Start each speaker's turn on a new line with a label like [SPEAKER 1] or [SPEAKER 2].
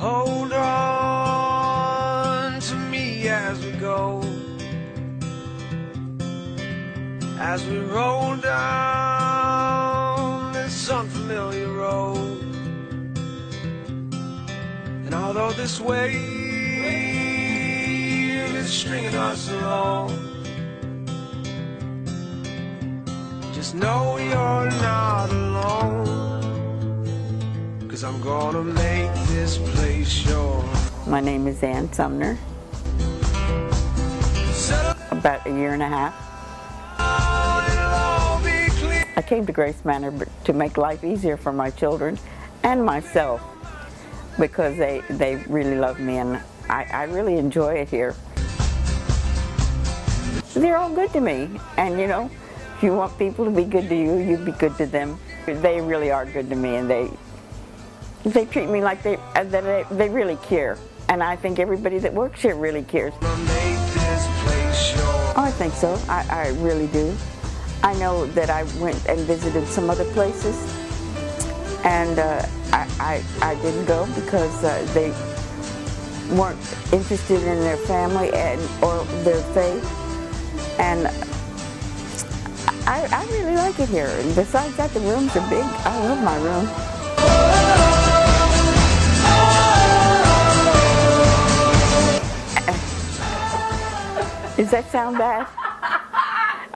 [SPEAKER 1] Hold on to me as we go, as we roll down this unfamiliar road. And although this wave is stringing us along, just know you're not alone, 'cause I'm gonna make this place yours.
[SPEAKER 2] My name is Ann Sumner. About a year and a half. I came to Grace Manor to make life easier for my children and myself, because they really love me, and I really enjoy it here. They're all good to me, and you know, if you want people to be good to you, you be good to them. They really are good to me, and they treat me like they really care. And I think everybody that works here really cares. Oh, I think so. I really do. I know that I went and visited some other places, and I didn't go because they weren't interested in their family or their faith. And I really like it here. And besides that, the rooms are big. I love my room. Does that sound bad?